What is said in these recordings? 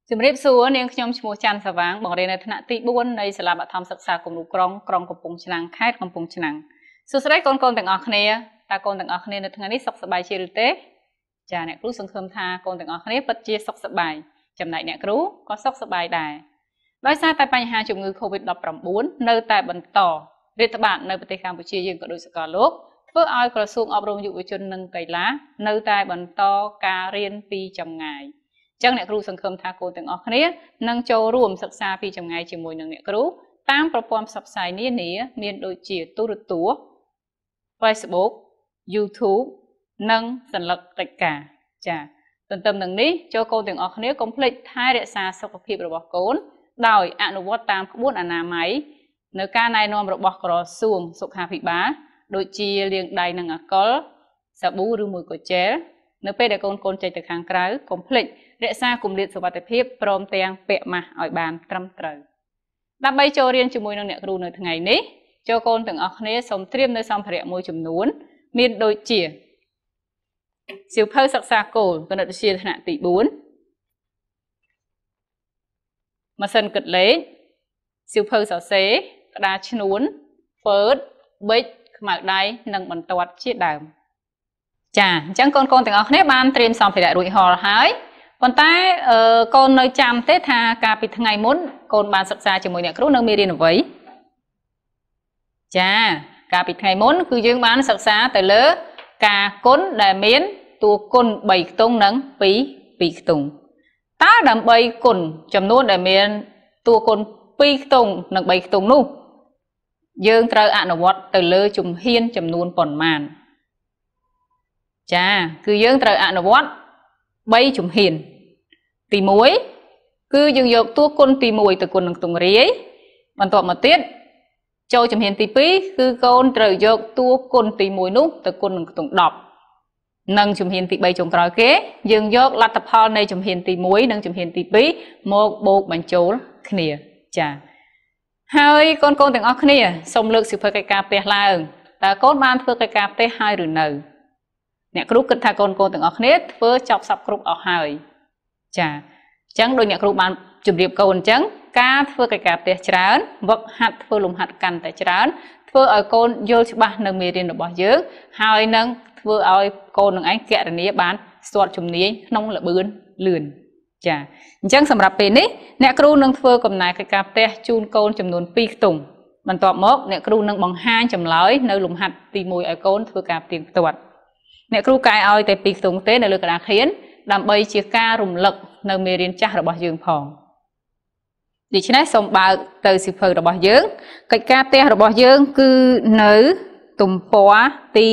ជំរាបសួរនាងខ្ញុំឈ្មោះច័ន្ទសាវាងបង្រៀននៅថ្នាក់ទី4នៃសាលាបឋមសិក្សាគំរូក្រុងក្រុងកំពង់ឆ្នាំងខេត្តកំពង់ឆ្នាំងសួស្តីកូនទាំងអស់គ្នាតើកូនទាំងអស់គ្នានៅថ្ងៃនេះសុខសប្បាយជាឬទេចាអ្នកគ្រូសង្ឃឹមថាកូនទាំងអស់គ្នាពិតជាសុខសប្បាយចំណែកអ្នកគ្រូក៏សុខសប្បាយដែរដោយសារតែបញ្ហាជំងឺ Covid-19 នៅតែបន្តរាតត្បាតនៅប្រទេសកម្ពុជាយើងក៏ដូចសកលលោកធ្វើឲ្យក្រសួងអប់រំយុវជននិងកីឡានៅតែបន្តការរៀនពីចម្ងាយចឹងអ្នកគ្រូសង្ឃឹមថាកូនទាំងអស់គ្នានឹងចូលរួមសិក្សាពីចម្ងាយជាមួយនឹងអ្នកគ្រូតាមប្រព័ន្ធផ្សព្វផ្សាយនានាមានដូចជាទូរទស្សន៍ Facebook YouTube និងសញ្ញាតិកាចាទន្ទឹមនឹងនេះចូលកូនទាំងអស់គ្នាកុំភ្លេចថែរក្សាសុខភាពរបស់កូនដោយអនុវត្តតាមក្បួនអនាម័យនៅការណែនាំរបស់ក្រសួងសុខាភិបាលដូចជាលាងដៃនឹងអាល់កុលសាប៊ូឬមួយក៏ជែលនៅពេលដែលកូនចេញទៅខាងក្រៅកុំភ្លេចរក្សាគម្លាតសុវត្ថិភាពព្រមទាំងពាក់ម៉ាស់ឲ្យបានត្រឹមត្រូវដើម្បីចូលរៀនជាមួយនឹងអ្នកគ្រូនៅថ្ងៃនេះចូលកូនទាំងអស់គ្នាសូមត្រៀមនៅសម្ភារៈមួយចំនួនមានដូចជាសៀវភៅសិក្សាគោលគណិតវិទ្យាថ្នាក់ទី4ម៉ាស៊ីនគិតលេខសៀវភៅសរសេរក្តារឈ្នួនហ្វឺតប៊ិចខ្មៅដៃនិងបន្ទាត់ជាដើមចាអញ្ចឹងកូនទាំងអស់គ្នាបានត្រៀមសម្ភារៈរួចរាល់ហើយប៉ុន្តែកូននៅចាំទេថាកាលពីថ្ងៃមុនកូនបានសិក្សាជាមួយអ្នកគ្រូនៅមេរៀនអ្វីចាកាលពីថ្ងៃមុនគឺយើងបានសិក្សាទៅលើការគុណដែលមានតួគុណ3ខ្ទង់និង2ខ្ទង់តើដើម្បីគុណចំនួនដែលមានតួគុណ2ខ្ទង់និង3ខ្ទង់នោះយើងត្រូវអនុវត្តទៅលើជំហានចំនួនប៉ុន្មានចាគឺយើងត្រូវអនុវត្ត3ជំហានទី1គឺយើងយកតួគុណទី1ទៅគុណនឹងខ្ទង់រាយបន្ទាប់មកទៀតចូលជំហានទី2គឺកូនត្រូវយកតួគុណទី1នោះទៅគុណនឹងខ្ទង់10និងជំហានទី3ចុងក្រោយគេយើងយកលទ្ធផលនៃជំហានទី1និងជំហានទី2មកបូកបញ្ចូលគ្នាចាហើយកូនទាំងអស់គ្នាសូមលើកសៀវភៅកិច្ចការផ្ទះឡើងតើកូនបានធ្វើកិច្ចការផ្ទះហើយឬនៅអ្នកគ្រូគិតថាកូនទាំងអស់គ្នាធ្វើចប់សពគ្រប់អស់ហើយចាអញ្ចឹងដូចអ្នកគ្រូបានជម្រាបកូនអញ្ចឹងការធ្វើកិច្ចការផ្ទះច្រើនវឹកហាត់ធ្វើលំហាត់កាន់តែច្រើនធ្វើឲ្យកូនយល់ច្បាស់នៅមេរៀនរបស់យើងហើយនឹងធ្វើឲ្យកូននឹងឯងគណនាបានស្ទាត់ជំនាញក្នុងល្បឿនលឿនចាអញ្ចឹងសម្រាប់ពេលនេះអ្នកគ្រូនឹងធ្វើកំណែកិច្ចការផ្ទះជូនកូនចំនួន2ខ្ទង់បន្ទាប់មកអ្នកគ្រូនឹងបង្ហាញចម្លើយនៅលំហាត់ទី1ឲ្យកូនធ្វើការផ្ទៀងផ្ទាត់អ្នកគ្រូកែឲ្យតែ2ខ្ទង់ទេនៅលើក្តារខៀនដើម្បីជាការរំលឹកនៅមេរៀនចាស់របស់យើងផងដូច្នេះសូមបើកទៅសៀវភៅរបស់យើងកិច្ចការផ្ទះរបស់យើងគឺនៅទំព័រទី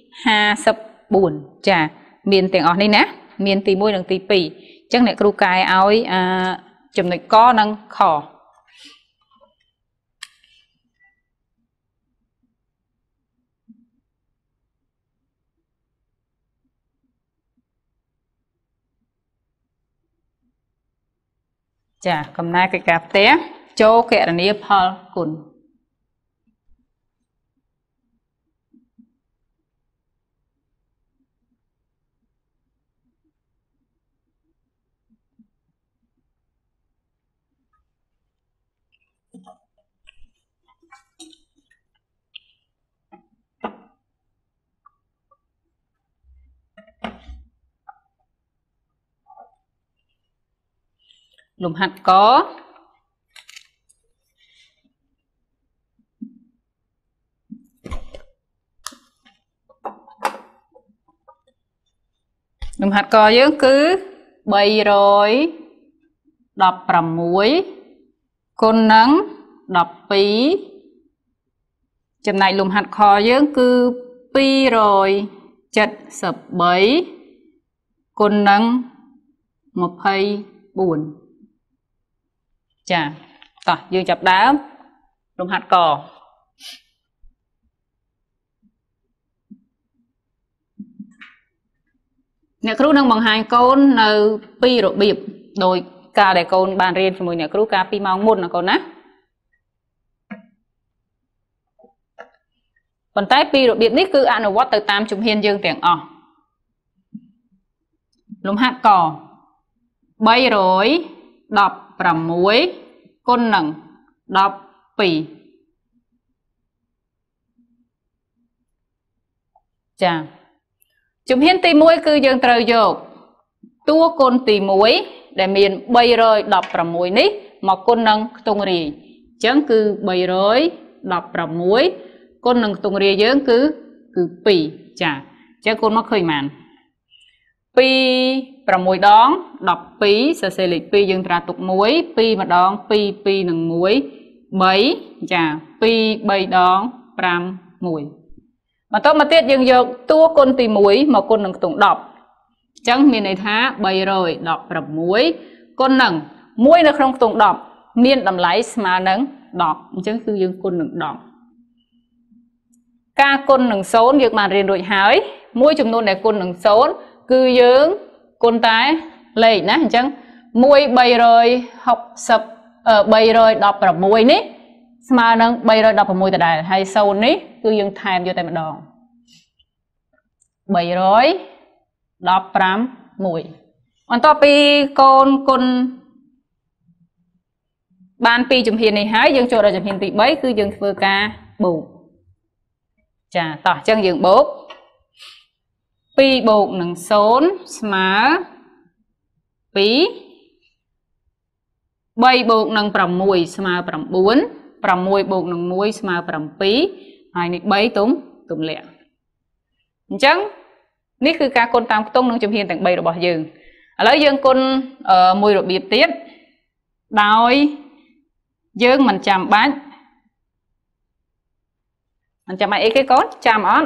54ចាមានទាំងអស់នេះណាមានទី1និងទី2អញ្ចឹងអ្នកគ្រូកែឲ្យចំណុចកនិងខចាកំណែកិច្ចការផ្ទះចូលគណនាផលគុណលំហាត់កលំហាត់កយើងគឺ316គុណនឹង12ចំណែកលំហាត់ខយើងគឺ273គុណនឹង24ចាតោះយើងចាប់ដើមលំហាត់កអ្នកគ្រូនឹងបង្ហាញកូននៅពីររបៀបដោយការដែលកូនបានរៀនជាមួយអ្នកគ្រូកាលពីម៉ោងមុនណាកូនណាប៉ុន្តែពីររបៀបនេះគឺអនុវត្តទៅតាមជំហានយើងទាំងអស់លំហាត់ក300 đọc bằng muối con nâng đọc pì chà chúng hiến tì muối cứ dương trời dột tua con tì muối để miền bay rồi đọc bằng muối ní mà con nâng tung rì chẳng cứ bay rồi đọc bằng muối con nâng tung rì dưỡng cứ pì chà chẳng con mắc khơi màn pi bằng muối đón đọc pi sẽ xây lịch pi dương tra tục muối pi mà đón pi nâng muối mấy chà pi bay đón pram muối mà tốt mà tiết dương dược tua con tì muối mà con nâng tụng đọc chẳng miền này thá bay rồi đọc bằng muối con nâng muối nó không tụng đọc miền đầm lấy mà nâng đọc chẳng cứ dương con nâng đọc ca con nâng xốn việc mà riêng rồi hỏi muối chùm nôn để con nâng xốn cứ dưỡng con tái lấy nè chẳng muối bay rồi học sập ở bay rồi đọc bằng muối ní mà nâng bay rồi đọc bằng muối tại đài hay sâu ní cứ dương tham vô tay mà đòn bay rồi đọc bằng muối còn to pi con ban pi chùm hiền này hái dương cho ra chùm hiền tị bấy cứ dương vừa ca bù chà tỏ chân dương bốp pi bột nâng xốn má pí bay bột nâng bằng mùi má bằng bốn bằng mùi bột nâng mùi má bằng pí hai này bấy túng lẹ chẳng níคือการคนตามต้องนงจมเฮียนแต่งใบระบอบยืงแล้วยืงคนมวยระเบียบเตี้ยดอยยืงมันจำบ้านมันจำไอ้cái conจำอ้อน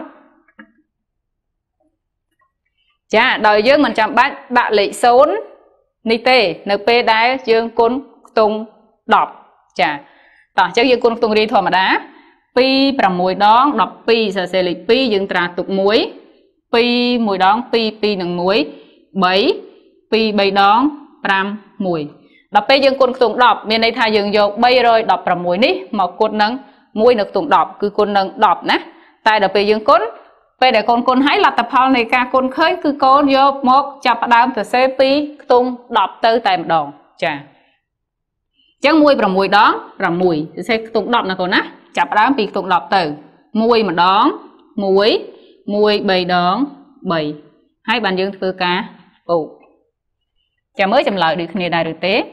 chà đời dương mình chạm bạn lệ xốn ni tê np đá dương côn tung đọc chà tỏ chắc dương côn tung đi thôi mà đá pi bằng mùi đón đọc pi sẽ sẽ lịch pi dương trà tục muối pi mùi đón pi nâng muối bảy pi bay đón pram mùi đọc pi dương côn tung đọc miền đây thay dương dột bay rồi đọc bằng muối ní mà côn nâng muối được tung đọc cứ côn nâng đọc nè tại đọc pi dương côn bây để con hãy là tập hợp này ca con khơi cứ con vô một chập đám từ xe pi tung đọc tới tại một đòn chà chẳng mùi bằng mùi đó bằng mùi xe tung đọc là con á chập đám pi tung đọc từ mùi mà đón mùi bầy đón bầy hai bạn dương thư ca ồ chà mới chậm lại được này đại được tế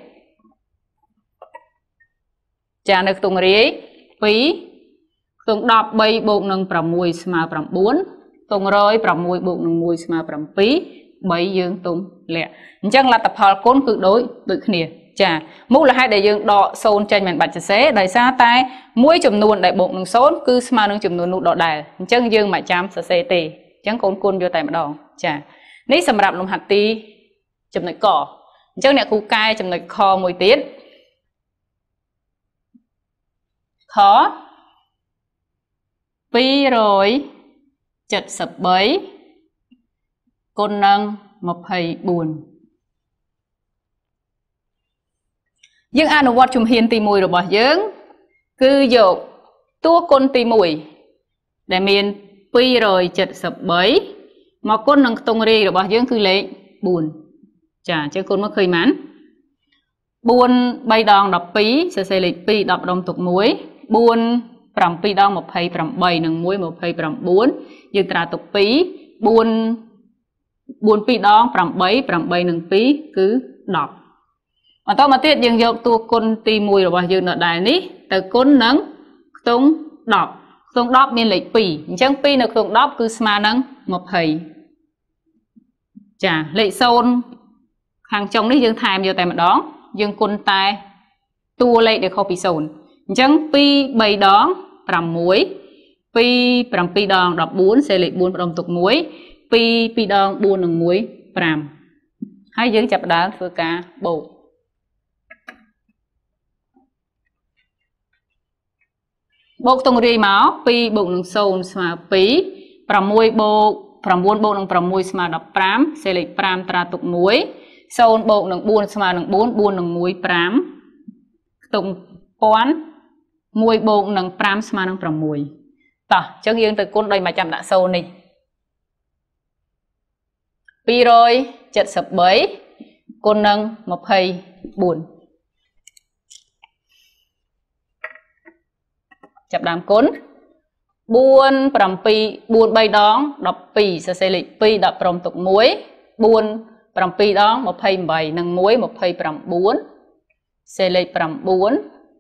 chà được tung rí pi tung đọc bay bột nâng bằng mùi mà bằng bốn tung rồi bằng mùi bột nâng mùi mà bằng pí bay dương tung lẹ chẳng là tập hợp côn cực đối tự khỉa chà mũ là hai đại dương đọ xôn trên màn bạch xế đại xa tay mũi chùm nuôn đại bột nâng xốn cứ mà nâng chùm nuôn nụ đọ đài chẳng dương mà chăm sợ xê tì chẳng côn vô tay mà đòn chà ní xâm rạp lông hạt ti chùm nạch cỏ chẳng nẹ khu cai chùm nạch kho mùi tiết khó pi rồi chật sập bấy con nâng một thầy buồn nhưng anh ở chùm hiền tì mùi rồi bỏ dưỡng cứ dột tua con tì mùi để miền pi rồi chật sập bấy mà con nâng tung ri rồi bỏ dưỡng cứ lấy buồn chà chứ con mới khơi mắn buồn bay đòn đọc pí sẽ xây lịch pi đọc đồng tục muối buồn bằng pi đong một thầy bằng bảy nâng muối một thầy bằng bốn dương tra tục pí buồn pi đong bằng bảy nâng pí cứ đọc mà tôi mà tiết dương dọc tua con ti mùi rồi bao dương nợ đài ní từ con nâng tung đọc miền lịch pi chẳng pi được tung đọc cứ mà nâng một thầy chà lệ xôn hàng trong đấy dương thèm vô tay mà đó dương con tai tua lệ để không bị sồn chẳng pi bay đón bằng muối pi bằng pi đòn đọc 4 sẽ lệ 4 đồng tục muối pi đòn 4 nâng muối pram hai dương chập đá phơ cá bộ bột tung ri máu pi bột nâng sồn mà pí bằng muối bộ bằng 4 bộ nâng bằng muối mà đọc pram sẽ lệ pram tra tục muối sồn bộ nâng 4 mà nâng 4 nâng muối pram tung quán mùi bột nâng pram mà nâng bằng mùi tỏ cho riêng từ con đây mà chạm đã sâu này pi rồi chật sập bấy con nâng một thầy buồn chập đám cún buôn pram pi buôn bay đón đọc pi sẽ xây lịch pi đập pram tục muối buôn pram pi đón một phay bảy nâng muối một phay pram buôn xây lịch pram buôn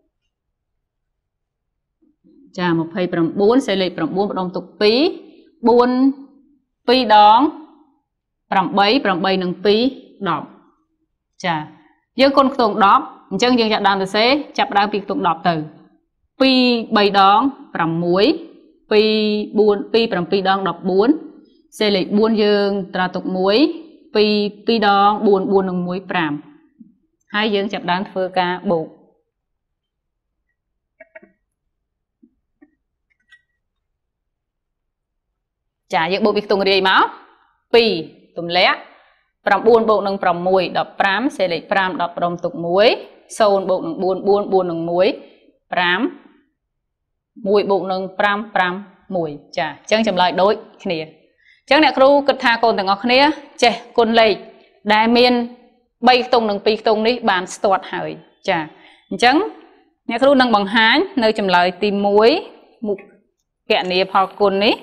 chà một phay pram buôn xây lịch pram buôn đong tục pi buôn pi đón pram bay nâng pi đọc chà dương con tụng đọc chân dương chặt đàm từ xế chặt đàm việc tụng đọc từ pi bay đón pram muối pi buôn pi pram pi đong đọc buôn xe lịch buôn dương tra tục muối pi đong buôn buôn nâng muối pram hai dương chập đán phơ ca bộ trả những bộ việc tụng gì máu pi tụng lẽ pram buôn bộ nâng pram muối đọc pram xe lịch pram đọc pram tục muối sôn bộ nâng buôn nâng muối pram muối bộ nâng pram mùi chà chân chầm lại đối kia chân nè kêu cất tha con từng ngọc kia chè con lệ đại miên bay tung nâng pi tung đi bàn start hỏi chà chân nè kêu nâng bằng hái nơi chầm lại tìm muối một kẹn nè phao con ní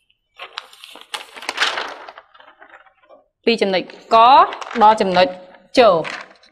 pi chầm này có đo chầm này chờ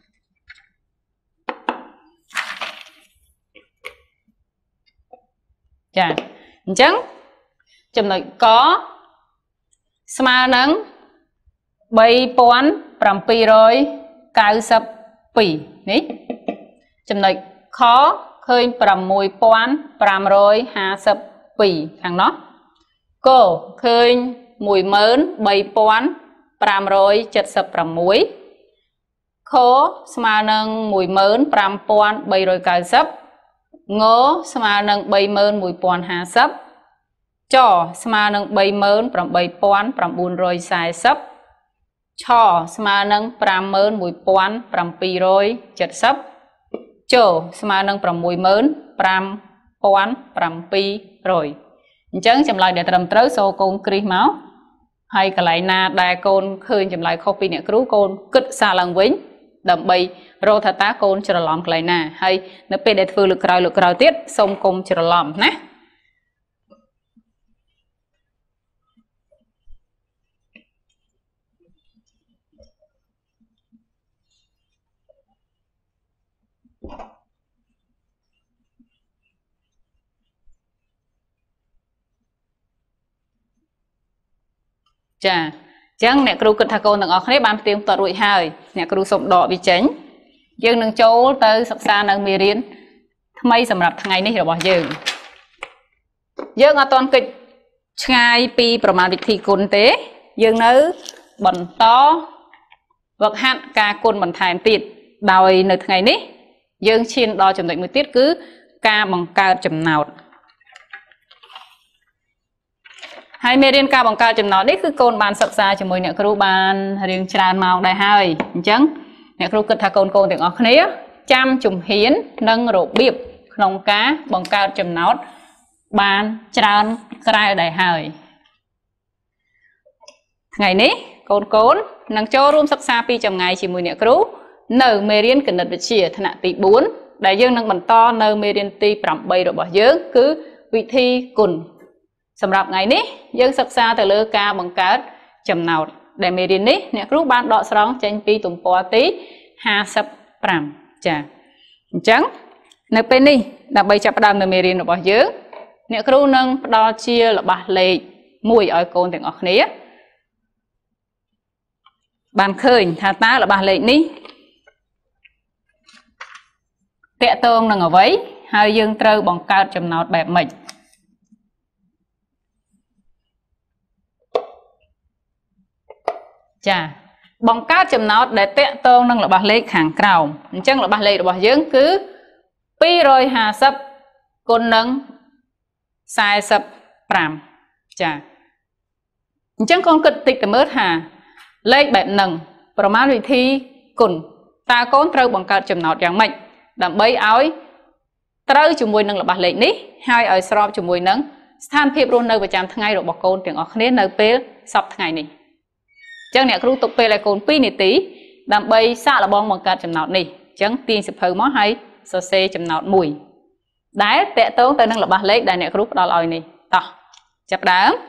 chà chân chấm này có sma nắng bay pon pram pi rồi cao sập pi ní chấm này khó khơi pram mùi pon pram rồi hà sập pi thằng nó cô khơi mùi mớn bay pon pram rồi chật sập pram muối khó sma nắng mùi mớn pram pon bay rồi cao sập ngô sma nâng bay mơn mùi pon hà sấp cho sma nâng bay mơn pram bay pon pram buôn rồi xài sấp cho sma nâng pram mơn mùi pon pram pi rồi chật sấp cho sma nâng pram mùi mơn pram pon pram pi rồi chẳng chậm lại để trầm trớ số con kri máu hay cả lại na đại con khơi chậm lại copy nè cứu con cất xa lần vĩnh đầm bay rô thà tá con chờ lỏng lại nè hay nó pe để phơi lực cào tiết xong cùng chờ lỏng nè chà chẳng nè kêu cất thà con từng ở khné ban tiếng tọt rụi hơi nè kêu sụp đỏ bị chén dương nâng châu tới sập xa nâng mì riên thay sầm rập ngày này rồi bỏ dương ở toàn kịch ngày piประมาณ วิธี គុណ ទេ dương នៅ បន្ត វឹកហាត់ ការ គុណ បន្ថែម ទៀត ដោយ នៅ ថ្ងៃ នេះ យើង ឈាន ដល់ ចំណុច មួយ ទៀត គឺ ការ បង្កើត ចំណោទ ហើយ មេរៀន ការ បង្កើត ចំណោទ នេះ គឺ កូន បាន សិក្សា ជាមួយ អ្នក គ្រូ បាន រៀង ច្រើន ម៉ោង ដែរ ហើយ អញ្ចឹង អ្នក គ្រូ គិត ថា កូន ទាំង អស់ គ្នា ចាំ ជំហាន និង របៀប ក្នុង ការ បង្កើត ចំណោទ បាន ច្រើន ក្រៅ ដែរ ហើយ ថ្ងៃ នេះ កូន នឹង ចូល រួម សិក្សា ពី ចម្ងាយ ជាមួយ អ្នក គ្រូ នៅ មេរៀន គណិត វិទ្យា ថ្នាក់ ទី 4 ដែល យើង នឹង បន្ត នៅ មេរៀន ទី 8 របស់ យើង គឺ វិធី គុណ សម្រាប់ ថ្ងៃ នេះ យើង សិក្សា ទៅ លើ ការ បង្កើត ចំណោទ ដែល មេរៀន នេះ អ្នក គ្រូ បាន ដក ស្រង់ ចេញ ពី ទំព័រ ទី 55 ចា៎ អញ្ចឹង នៅ ពេល នេះ ដើម្បី ចាប់ ផ្ដើម នៅ មេរៀន របស់ យើង អ្នក គ្រូ នឹង ផ្ដល់ ជា ល្បះ លេខ មួយ ឲ្យ កូន ទាំង អស់ គ្នា បាន ឃើញ ថា តើ ល្បះ លេខ នេះ តាក់ទង នឹង អ្វី ហើយ យើង ត្រូវ បង្កើត ចំណោទ បែប ម៉េច ចា៎ បង្កើត ចំណោទ ដែល តាក់ទង នឹង ល្បះ លេខ ខាង ក្រោម អញ្ចឹង ល្បះ លេខ របស់ យើង គឺ 250 គុណ នឹង 45 ចា៎ អញ្ចឹង កូន គិត តិច ទៅ មើល ថា លេខ បែប នឹង ប្រមាណ វិធី គុណ តើ កូន ត្រូវ បង្កើត ចំណោទ យ៉ាង ម៉េច ដើម្បី ឲ្យ ត្រូវ ជាមួយ នឹង ល្បះ លេខ នេះ ហើយ ឲ្យ ស្រប ជាមួយ នឹង ស្ថានភាព រស់ នៅ ប្រចាំ ថ្ងៃ របស់ កូន ទាំង អស់ គ្នា នៅ ពេល សប្តាហ៍ ថ្ងៃ នេះ អញ្ចឹង អ្នក គ្រូ ទុក ពេល ឲ្យកូន 2 នាទី ដើម្បី សាក ល្បង បង្កើត ចំណោទ នេះ អញ្ចឹង ទាញ សៀវភៅ មក ហើយ សរសេរ ចំណោទ មួយដែលតេតងទៅនឹងរបស់លេខដែលអ្នកគ្រូផ្ដល់ឲ្យនេះតោះចាប់ដើម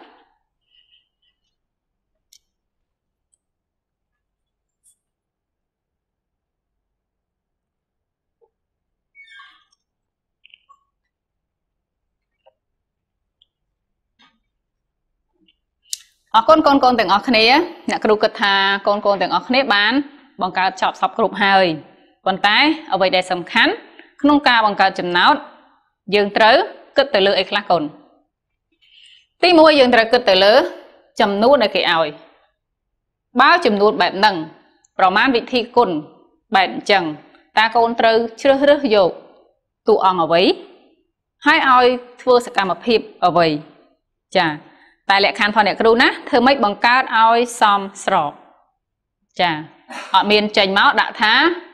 អរគុណកូនទាំងអស់គ្នាអ្នកគ្រូគិតថាកូនទាំងអស់គ្នាបានបង្កើតចប់សពគ្រប់ហើយប៉ុន្តែអ្វីដែលសំខាន់ក្នុងការបង្កើតចំណោទយើងត្រូវគិតទៅលើអីខ្លះកូនទី1យើងត្រូវគិតទៅលើចំនួនដែលគេឲ្យបើចំនួនបែបហ្នឹងប្រមាណវិធីគុណបែបអញ្ចឹងតើកូនត្រូវជ្រើសរើសយកតួអង្គអ្វីហើយឲ្យធ្វើសកម្មភាពអ្វីចាតែលក្ខខណ្ឌផងអ្នកគ្រូណាធ្វើម៉េចបង្កើតឲ្យសមស្របចាអត់មានចេញមកដាក់ថា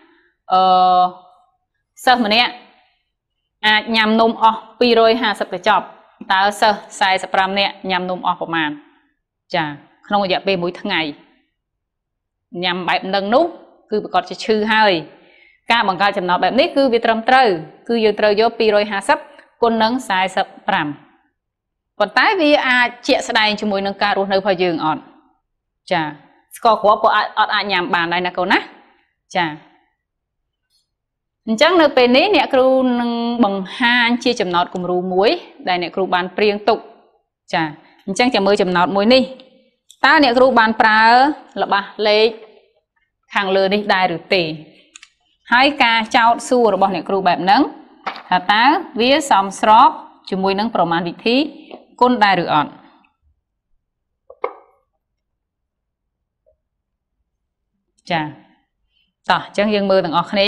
សិស្សម្នាក់អាចញ៉ាំនំអស់250ទៅចប់តើសិស្ស45នាក់ញ៉ាំនំអស់ប្រមាណចាក្នុងរយៈពេល1ថ្ងៃញ៉ាំបែបនឹងនោះគឺប្រកាសជាឈឺហើយការបង្កើតចំណោទបែបនេះគឺវាត្រឹមត្រូវគឺយើងត្រូវយក250គុណនឹង45ប៉ុន្តែវាអាចជាក់ស្ដែងជាមួយនឹងការរស់នៅរបស់យើងអត់ចាស្ករគ្រាប់ក៏អត់អាចញ៉ាំបានដែរណាកូនណាចាអញ្ចឹងនៅពេលនេះអ្នកគ្រូនឹងបង្ហាញជាចំណោទគំរូមួយដែលអ្នកគ្រូបានព្រៀងទុកចាអញ្ចឹងចាំមើលចំណោទមួយនេះតើអ្នកគ្រូបានប្រើរបស់លេខខាងលើនេះដែរឬទេហើយការចោទសួររបស់អ្នកគ្រូបែបហ្នឹងថាតើវាសមស្របជាមួយនឹងប្រមាណវិធីគុណដែរឬអត់ចាតោះអញ្ចឹងយើងមើលទាំងអស់គ្នា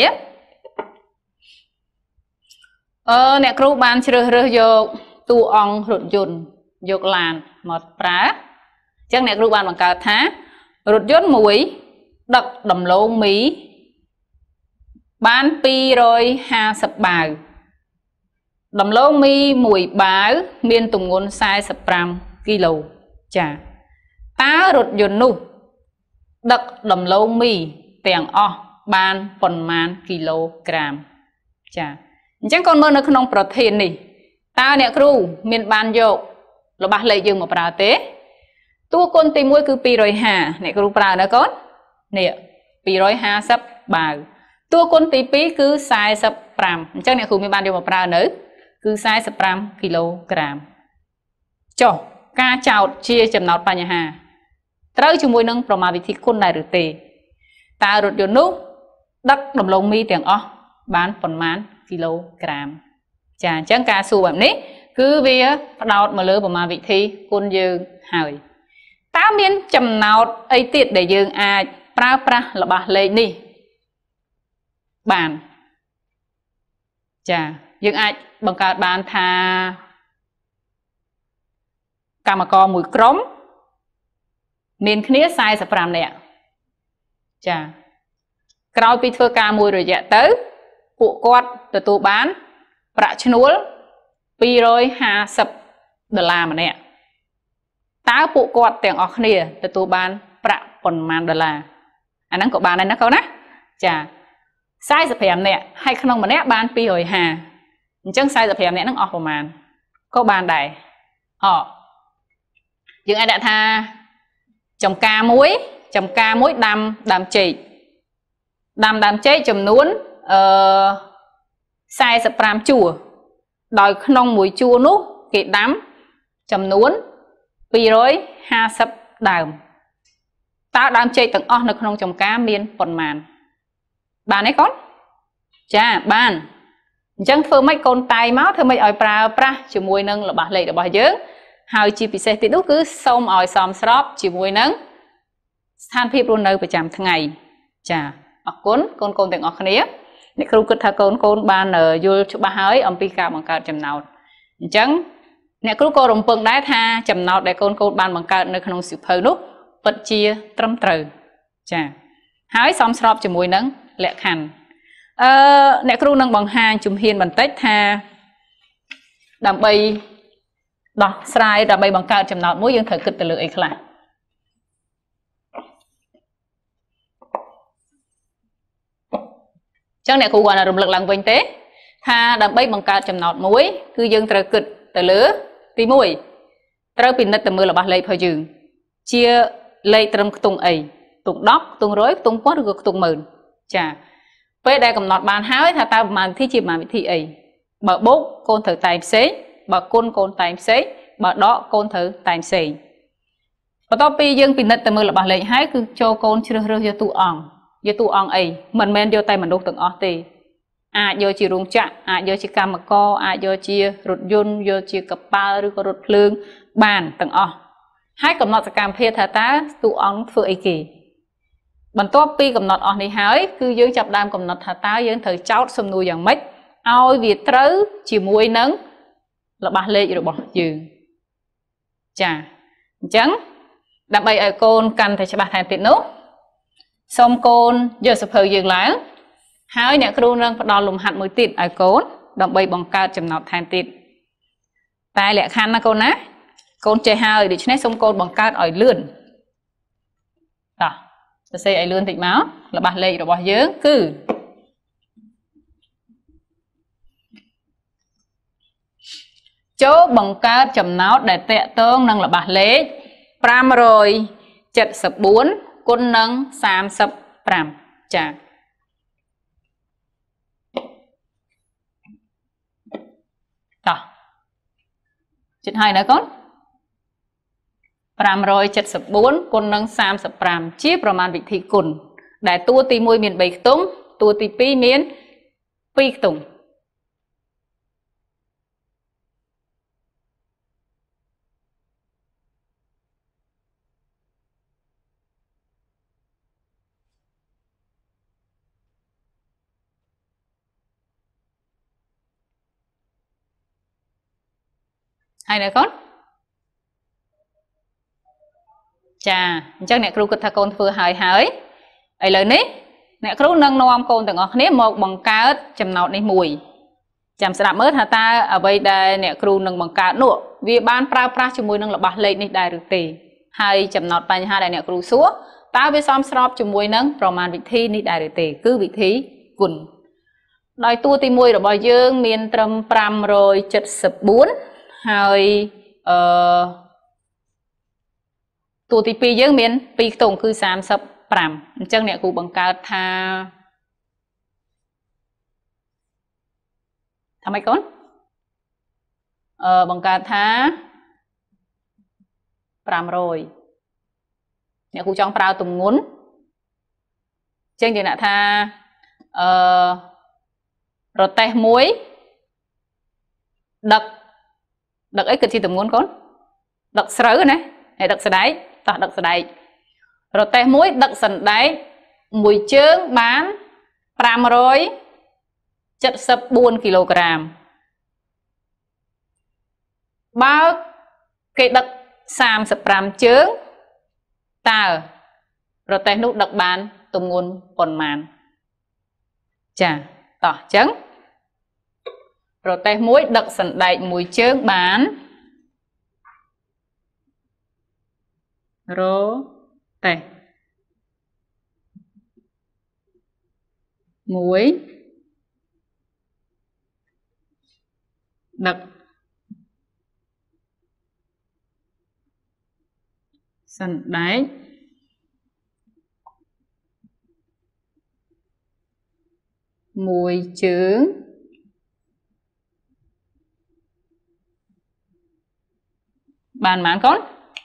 អ្នកគ្រូបានជ្រើសរើសយកតួអង្គរថយន្តយកឡានមកប្រើអញ្ចឹងអ្នកគ្រូបានបង្កើតថារថយន្តមួយដឹកដំឡូងមីបាន250បាវដំឡូងមី1បាវមានទម្ងន់45គីឡូចាតើរថយន្តនោះដឹកដំឡូងមីទាំងអស់បានប៉ុន្មានគីឡូក្រាមចាអញ្ចឹងកូនមើលនៅក្នុងប្រធាននេះតើអ្នកគ្រូមានបានយករបស់លេខយើងមកប្រើទេតួគុណទី1គឺ250អ្នកគ្រូប្រើណាកូននេះ250បាវតួគុណទី2គឺ45អញ្ចឹងអ្នកគ្រូមានបានយកមកប្រើនៅគឺ45គីឡូក្រាមចុះការចោទជាចំណោទបញ្ហាត្រូវជាមួយនឹងប្រមាណវិធីគុណដែរឬទេតើរថយន្តនោះដឹកដំឡូងមីទាំងអស់បានប៉ុន្មានគីឡូក្រាមចាអញ្ចឹងការសួរបែបនេះគឺវាផ្ដោតមកលើប្រមាណវិធីគុណយើងហើយតើមានចំណោទអីទៀតដែលយើងអាចប្រើប្រាស់របស់លេខនេះបានចាយើងអាចបង្កើតបានថាកម្មករមួយក្រុមមានគ្នា45នាក់ចាក្រោយពីធ្វើការមួយរយៈទៅពួកគាត់ទទួលបានប្រាក់ឈ្នួល$250ម្នាក់តើពួកគាត់ទាំងអស់គ្នាទទួលបានប្រាក់ប៉ុន្មានដុល្លារអាហ្នឹងក៏បានដែរណាកូនណាចា45នាក់ហើយក្នុងម្នាក់បាន250អញ្ចឹង45នាក់ហ្នឹងអស់ប្រមាណក៏បានដែរយើងអាចដាក់ថាចំការមួយដាំចេកដាំចេកចំនួន45ជួរដោយក្នុងមួយជួរនោះគេដាំចំនួន250ដើមតើដើមចេកទាំងអស់នៅក្នុងចំការមានប៉ុន្មានបានទេកូនចាបានអញ្ចឹងធ្វើម៉េចកូនតែងមកធ្វើម៉េចឲ្យប្រើប្រាស់ជាមួយនឹងរបស់លេខរបស់យើងហើយជាពិសេសទៀតនោះគឺសូមឲ្យសមស្របជាមួយនឹងស្ថានភាពរស់នៅប្រចាំថ្ងៃចាអរគុណកូនទាំងអស់គ្នាអ្នកគ្រូគិតថាកូនបានយល់ច្បាស់ហើយអំពីការបង្កើតចំណោទអញ្ចឹងអ្នកគ្រូក៏រំពឹងដែរថាចំណោទដែលកូនបានបង្កើតនៅក្នុងសៀវភៅនោះពិតជាត្រឹមត្រូវចាហើយសមស្របជាមួយនឹងលក្ខខណ្ឌអ្នកគ្រូនឹងបង្ហាញជំហានបន្តិចថាដើម្បីដោះស្រាយដើម្បីបង្កើតចំណោទមួយយើងត្រូវគិតទៅលើអីខ្លះចឹងអ្នកគ្រូគាត់រំលឹកឡើងវិញទេ Tha đầm bay bằng cao chấm nọt muối cứ dương trời cực từ lứa tí mùi trời pin đất từ mưa là bát lệ phải dừng chia lệ trầm tung ấy tung đóc tung rối tung quát được tung mờn chà với đây cầm nọt bàn hái tha ta mà thi chỉ mà thi ấy bờ bốc côn thử tài xế bờ côn tài xế bờ đó côn thử tài xế và to pi dương pin đất từ mưa là bát lệ hái cứ cho côn chưa rơi vô tu ong ấy mình men vô tay mình đục từng o tì vô chỉ rung chạm vô chỉ cam mà co vô chỉ rụt yun vô chỉ cặp ba rồi có rụt lương bàn từng o hai cầm nọt cam phê thà ta tu ong phơi ấy kỳ bản to pi cầm nọt on đi hái cứ dương chập đam cầm nọt thà ta dương thời cháu xâm nuôi dạng mấy ao việt trứ chỉ muối nắng là ba lệ rồi bỏ dừng chà trắng đập bay ở côn cần phải cho bạn thành tiện nốt xong côn giờ sập hơi dừng láng hái nè kêu nâng bắt đầu lùm hạt mới tiệt ở côn đập bay bằng cao chấm nọt thành tiệt tai lẹ khăn na côn á côn chơi hơi để cho nên xong côn bằng cao ở lươn đó tôi xây ở lươn thịt máu là ba lệ rồi bỏ dướng cứ chỗ bằng cao chấm nọt để tẹt tương nâng là ba lệ pram rồi chật sập bốn côn nâng sam sập pram chà đó chật hai nữa con pram rồi chật sập bốn côn nâng sam sập pram chiaประมาณ vị thị cùn để tua tì môi miền bảy tung tua tì pi miền pi tung hai nữa con chà chắc nè kêu ta con vừa hài hái ấy lời nế nè kêu nâng nom con từng ngọc nế một bằng cá chầm nọt này mùi chầm sẽ làm ớt hà ta ở đây đây nè kêu nâng bằng cá nụ vì ban pra cho mùi nâng là bát lên này đại được tì hai chầm nọt tay hai đại nè kêu súa ta với xóm srop cho mùi nângประมาณ vị thi này đại được tì cứ vị thi quần đòi tua tì mùi rồi bò dương miền trầm pram rồi chật sập bốn hai tụ tì pi dương miền pi tổng cứ sam sập pram chân nè cụ bằng cao tha mấy con bằng cao tha pram rồi nè cụ trong prao tùng ngún chân thì nè tha rồi tay muối đập đợt ấy cực chi tụi muốn con đợt sớ này này đợt sờ đáy ta đợt sờ đáy rồi tay muối đợt sần đáy mùi chướng bán pram rồi chất sập 4 kg bao cái đợt sam sập pram chướng ta rồi tay nút đợt bán tụm nguồn còn màn chà tỏ trắng rồi tay muối đợt sần đáy mùi chướng bán rô tay muối đợt sần đáy mùi chướng bàn mán con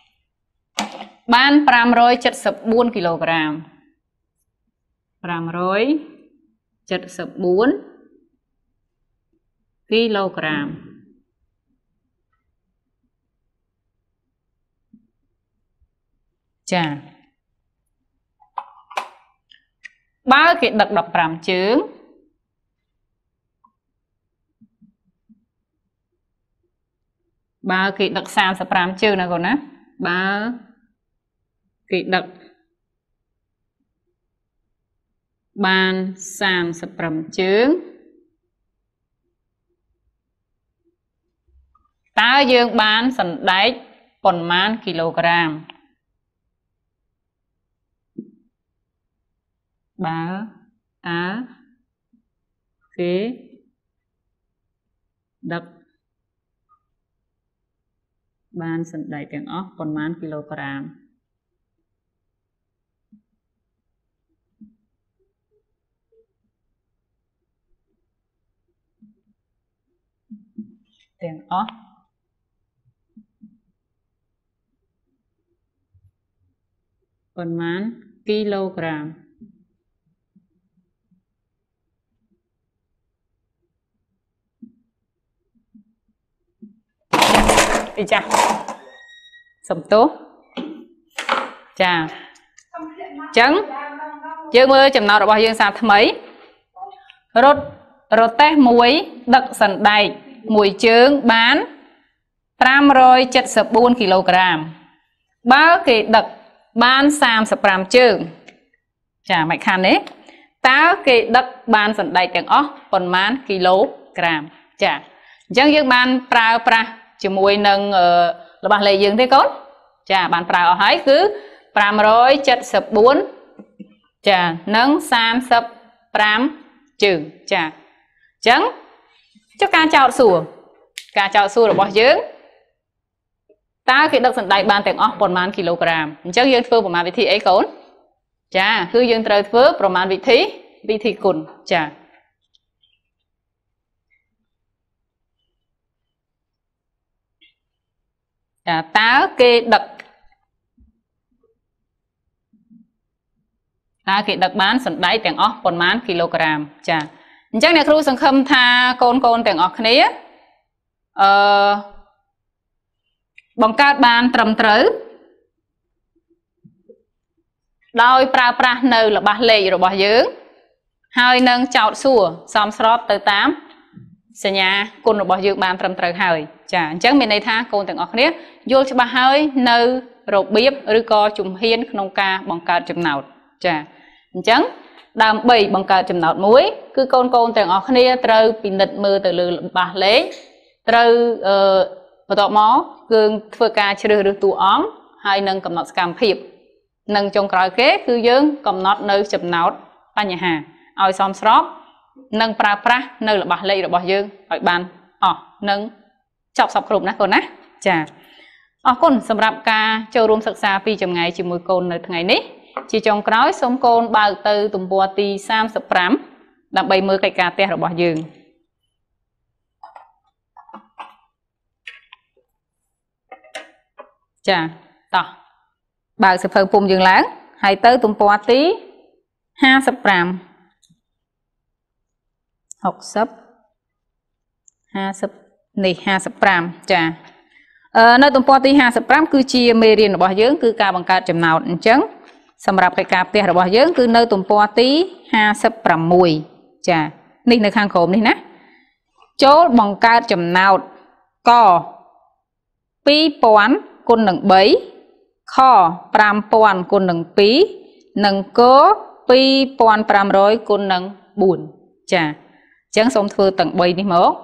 ban pram rồi chất sập 4 kg pram rồi chất sập 4 kg chà ba cái đặc độc pram chướng ba cái đặc sam sập pram chướng này còn á ba cái đặc ban sam sập pram chướng ta dương bán sẵn đáy còn man kg ba á kế ដឹកបានសណ្តែកទាំងអស់ប៉ុន្មានគីឡូក្រាមទាំងអស់ប៉ុន្មានគីឡូក្រាមចាសំទោសចាអញ្ចឹងយើងមើលចំណោទរបស់យើងសាថ្មីរទេះមួយដឹកសណ្តែកមួយជើងបាន574គីឡូក្រាមបើគេដឹកបាន35ជើងចាមិនខានទេតើគេដឹកបានសណ្តែកទាំងអស់ប៉ុន្មានគីឡូក្រាមចាអញ្ចឹងយើងបានប្រើប្រាស់ជាមួយនឹងរបស់លេខយើងទេកូនចាបានប្រើអស់ហើយគឺ574ចានិង35ជើងចាអញ្ចឹងចុះការចោទសួររបស់យើងតើគេដឹកសណ្តែកបានទាំងអស់ប៉ុន្មានគីឡូក្រាមអញ្ចឹងយើងធ្វើប្រមាណវិធីអីកូនចាគឺយើងត្រូវធ្វើប្រមាណវិធីគុណចាតើគេដឹកបានសណ្តែកទាំងអស់ប៉ុន្មានគីឡូក្រាមចាអញ្ចឹងអ្នកគ្រូសង្ឃឹមថាកូនទាំងអស់គ្នាបង្កើតបានត្រឹមត្រូវដោយប្រើប្រាស់នៅល្បះលេខរបស់យើងហើយនឹងចោទសួរសមស្របទៅតាមសញ្ញាគុណរបស់យើងបានត្រឹមត្រូវហើយចាអញ្ចឹងមានន័យថាកូនទាំងអស់គ្នាយល់ច្បាស់ហើយនៅរបៀបឬក៏ជំហានក្នុងការបង្កើតចំណោទចាអញ្ចឹងដើម្បីបង្កើតចំណោទមួយគឺកូនទាំងអស់គ្នាត្រូវពិនិត្យមើលទៅលើល្បះលេខត្រូវបន្ទាប់មកគឺធ្វើការជ្រើសរើសតួអង្គហើយនឹងកំណត់សកម្មភាពនិងចុងក្រោយគេគឺយើងកំណត់នៅចំណោទបញ្ហាឲ្យសមស្របនិងប្រើប្រាស់នៅល្បះលេខរបស់យើងឲ្យបានអស់និងចប់សពគ្រប់ណាកូនណាចាអរគុណសម្រាប់ការចូលរួមសិក្សាពីចម្ងាយជាមួយកូននៅថ្ងៃនេះជាចុងក្រោយសូមកូនបើកទៅទំព័រទី35ដើម្បីមើលកិច្ចការផ្ទះរបស់យើងចាតោះបើកសៀវភៅពុំយើងឡើងហើយទៅទំព័រទី55 នេះ55ចានៅទំព័រទី55គឺជាមេរៀនរបស់យើងគឺការបង្កើតចំណោទអញ្ចឹងសម្រាប់កិច្ចការផ្ទះរបស់យើងគឺនៅទំព័រទី56ចានេះនៅខាងក្រោមនេះណាចូលបង្កើតចំណោទក2000គុណនឹង3ខ5000គុណនឹង2និងក2500គុណនឹង4ចាអញ្ចឹងសូមធ្វើទាំង3នេះមក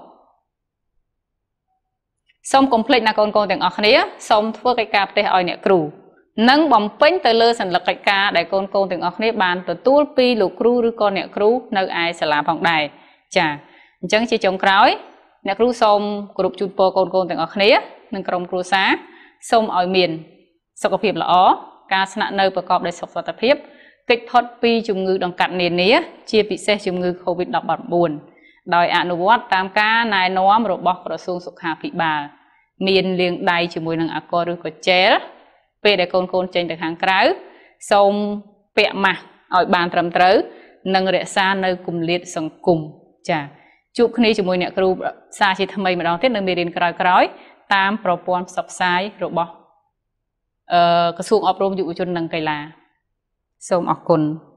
សូមកុំភ្លេចណាកូនទាំងអស់គ្នាសូមធ្វើកិច្ចការផ្ទះឲ្យអ្នកគ្រូនិងបំពេញទៅលើសញ្ញាកិច្ចការដែលកូនទាំងអស់គ្នាបានទទួលពីលោកគ្រូឬក៏អ្នកគ្រូនៅឯសាលាផងដែរចាអញ្ចឹងជាចុងក្រោយអ្នកគ្រូសូមគោរពជូនពរកូនទាំងអស់គ្នានិងក្រុមគ្រួសារសូមឲ្យមានសុខភាពល្អការស្នាក់នៅប្រកបដោយសុខសុវត្ថិភាពគេចផុតពីជំងឺដង្កាត់នានាជាពិសេសជំងឺ COVID-19 ដោយអនុវត្តតាមការណែនាំរបស់ក្រសួងសុខាភិបាលមានលាងដៃជាមួយនឹងអាល់កុលឬក៏ជែលពេលដែលកូនចេញទៅខាងក្រៅសូមពាក់ម៉ាស់ឲ្យបានត្រឹមត្រូវនិងរក្សានៅគម្លាតសង្គមចាជួបគ្នាជាមួយអ្នកគ្រូសាជាថ្មីម្ដងទៀតនៅមេរៀនក្រោយៗតាមប្រព័ន្ធផ្សព្វផ្សាយរបស់ក្រសួងអប់រំយុវជននិងកីឡាសូមអរគុណ